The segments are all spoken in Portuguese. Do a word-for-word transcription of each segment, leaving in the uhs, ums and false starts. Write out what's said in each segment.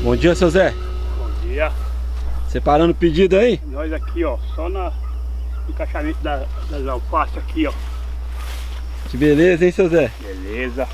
Bom dia, seu Zé. Bom dia. Separando o pedido aí? Nós aqui, ó, só no encaixamento da, das alfaces aqui, ó. Que beleza, hein, seu Zé? Beleza.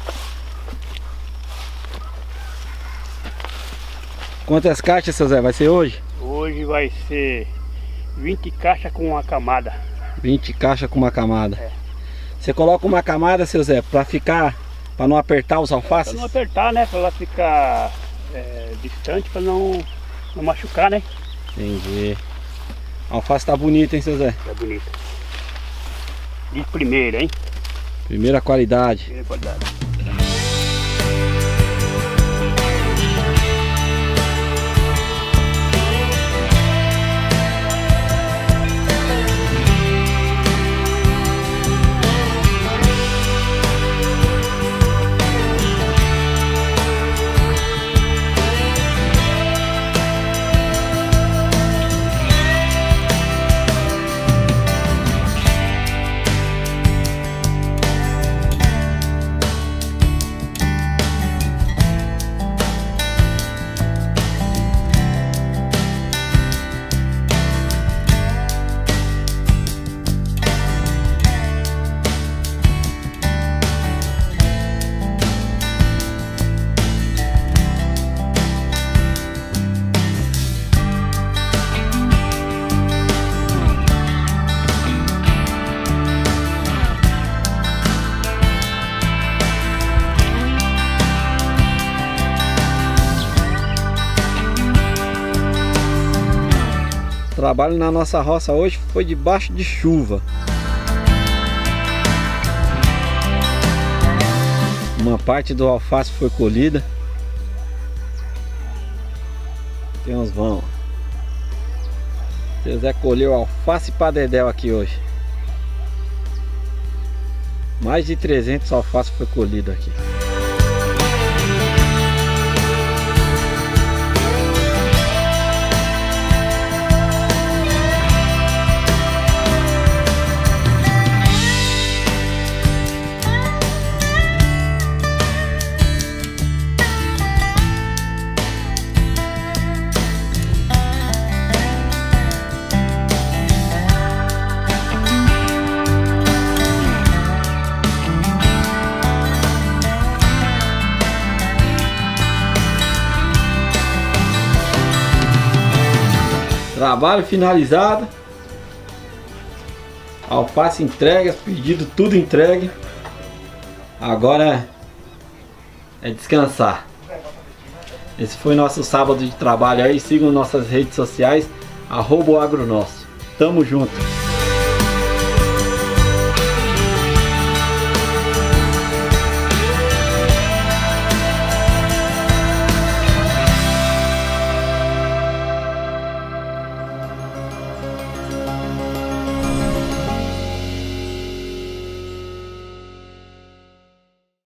Quantas caixas, seu Zé, vai ser hoje? Hoje vai ser vinte caixas com uma camada. vinte caixas com uma camada. É. Você coloca uma camada, seu Zé, pra ficar, pra não apertar os alfaces? Pra não apertar, né? Pra ela ficar é, distante, pra não, não machucar, né? Entendi. A alface tá bonita, hein, seu Zé? Tá bonita. De primeira, hein? Primeira qualidade. Primeira qualidade. O trabalho na nossa roça hoje foi debaixo de chuva. Uma parte do alface foi colhida. Tem uns vão. Seu Zé colheu alface para dedéu aqui hoje. Mais de trezentos alfaces foi colhido aqui. Trabalho finalizado. Alface entregue, pedido tudo entregue. Agora é descansar. Esse foi nosso sábado de trabalho aí. Sigam nossas redes sociais, arroba o agronosso. Tamo junto.